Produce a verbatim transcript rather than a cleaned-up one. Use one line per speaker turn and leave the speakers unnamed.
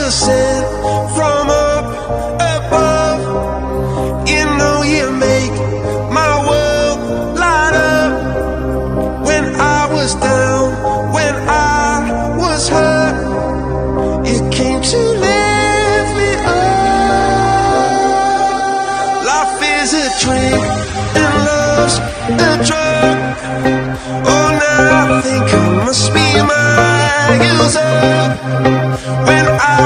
was sent from up above. You know you make my world light up. When I was down, when I was hurt, you came to lift me up. Life is a drink and love's a drug. Oh, now I think I must be my user. When I